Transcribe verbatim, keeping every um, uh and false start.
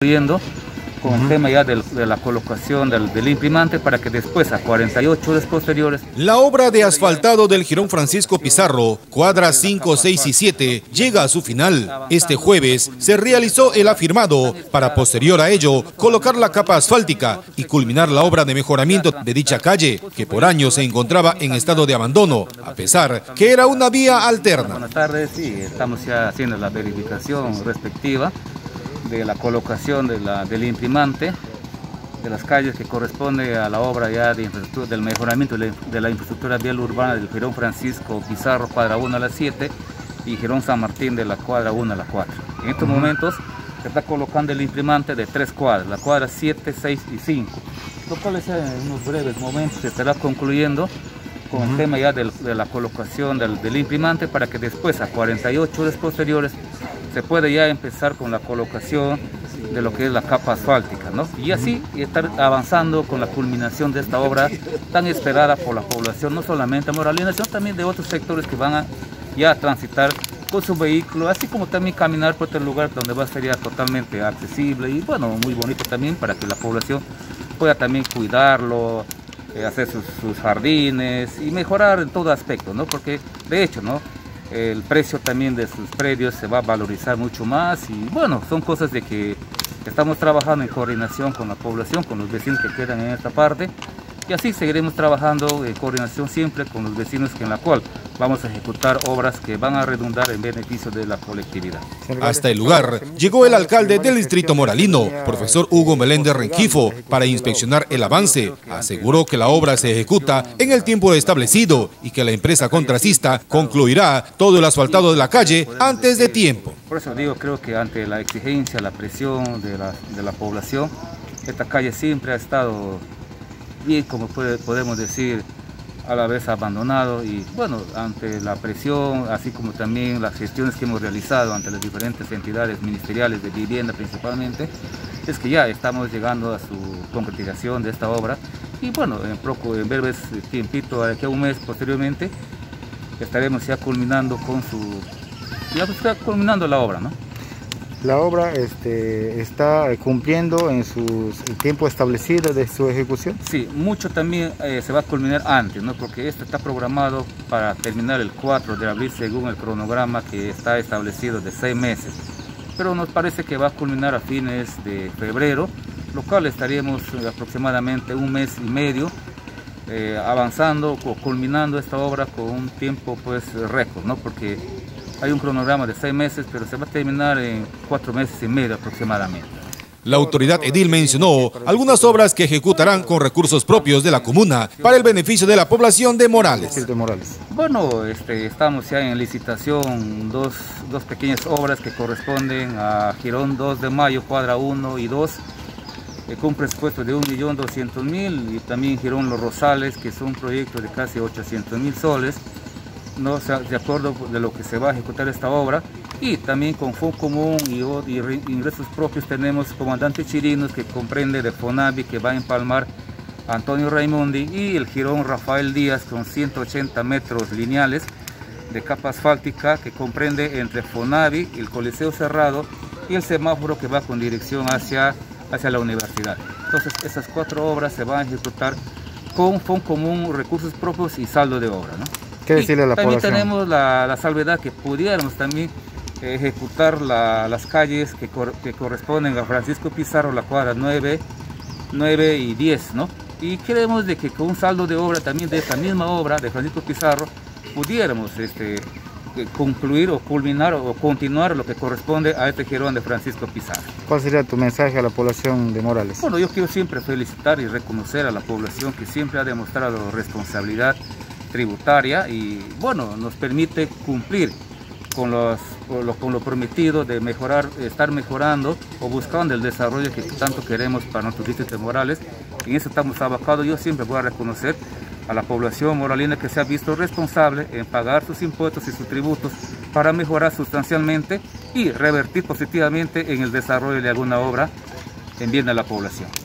concluyendo con el tema ya de, de la colocación del, del imprimante para que después, a cuarenta y ocho horas posteriores... La obra de asfaltado del Jirón Francisco Pizarro, cuadras cinco, seis y siete, llega a su final. Este jueves se realizó el afirmado para, posterior a ello, colocar la capa asfáltica y culminar la obra de mejoramiento de dicha calle, que por años se encontraba en estado de abandono, a pesar que era una vía alterna. Buenas tardes, sí, estamos ya haciendo la verificación respectiva de la colocación de la, del imprimante de las calles que corresponde a la obra ya de infraestructura, del mejoramiento de la, de la infraestructura vial urbana del Jirón Francisco Pizarro, cuadra uno a la siete, y Jirón San Martín de la cuadra uno a la cuatro. En estos uh-huh. momentos se está colocando el imprimante de tres cuadras, la cuadra siete, seis y cinco, lo cual es en unos breves momentos se estará concluyendo con uh-huh. el tema ya de, de la colocación del, del imprimante para que después, a cuarenta y ocho horas posteriores, se puede ya empezar con la colocación de lo que es la capa asfáltica, ¿no? Y así estar avanzando con la culminación de esta obra tan esperada por la población, no solamente moralina, sino también de otros sectores que van a ya a transitar con su vehículo, así como también caminar por otro lugar donde va a ser ya totalmente accesible y bueno, muy bonito también para que la población pueda también cuidarlo, eh, hacer sus, sus jardines y mejorar en todo aspecto, ¿no? Porque de hecho, ¿no? El precio también de sus predios se va a valorizar mucho más y bueno, son cosas de que estamos trabajando en coordinación con la población, con los vecinos que quedan en esta parte y así seguiremos trabajando en coordinación siempre con los vecinos en la cual vamos a ejecutar obras que van a redundar en beneficio de la colectividad. Hasta el lugar llegó el alcalde del distrito moralino, profesor Hugo Meléndez Renquifo, para inspeccionar el avance. Aseguró que la obra se ejecuta en el tiempo establecido y que la empresa contratista concluirá todo el asfaltado de la calle antes de tiempo. Por eso digo, creo que ante la exigencia, la presión de la, de la población, esta calle siempre ha estado bien, como puede, podemos decir, a la vez abandonado y bueno, ante la presión, así como también las gestiones que hemos realizado ante las diferentes entidades ministeriales de vivienda principalmente, es que ya estamos llegando a su concretización de esta obra y bueno, en, poco, en breves tiempito, aquí a un mes posteriormente, estaremos ya culminando con su, ya está culminando la obra, ¿no? La obra este, está cumpliendo en su tiempo establecido de su ejecución. Sí, mucho también eh, se va a culminar antes, ¿no? Porque esto está programado para terminar el cuatro de abril según el cronograma que está establecido de seis meses. Pero nos parece que va a culminar a fines de febrero, lo cual estaríamos aproximadamente un mes y medio eh, avanzando o culminando esta obra con un tiempo pues récord, ¿no? Porque hay un cronograma de seis meses, pero se va a terminar en cuatro meses y medio aproximadamente. La autoridad edil mencionó algunas obras que ejecutarán con recursos propios de la comuna para el beneficio de la población de Morales. Bueno, este, estamos ya en licitación dos, dos pequeñas obras que corresponden a Jirón dos de mayo, cuadra uno y dos, eh, con un presupuesto de un millón doscientos mil, y también Jirón Los Rosales, que es un proyecto de casi ochocientos mil soles. No, de acuerdo de lo que se va a ejecutar esta obra y también con Fondo Común y, y ingresos propios tenemos Comandante Chirinos que comprende de FONAVI que va a empalmar Antonio Raimondi y el Jirón Rafael Díaz con ciento ochenta metros lineales de capa asfáltica que comprende entre FONAVI, el Coliseo Cerrado y el semáforo que va con dirección hacia, hacia la universidad. Entonces esas cuatro obras se van a ejecutar con Fondo Común, recursos propios y saldo de obra, ¿no? ¿Qué decirle a la también población? Tenemos la, la salvedad que pudiéramos también ejecutar la, las calles que, cor, que corresponden a Francisco Pizarro, la cuadra nueve, nueve y diez, ¿no? Y queremos de que con un saldo de obra también de esta misma obra de Francisco Pizarro pudiéramos este, concluir o culminar o continuar lo que corresponde a este Jirón de Francisco Pizarro. ¿Cuál sería tu mensaje a la población de Morales? Bueno, yo quiero siempre felicitar y reconocer a la población que siempre ha demostrado responsabilidad tributaria y bueno, nos permite cumplir con, los, con, lo, con lo prometido de mejorar, estar mejorando o buscando el desarrollo que tanto queremos para nuestros distritos de Morales. En eso estamos abacados. Yo siempre voy a reconocer a la población moralina que se ha visto responsable en pagar sus impuestos y sus tributos para mejorar sustancialmente y revertir positivamente en el desarrollo de alguna obra en bien de la población.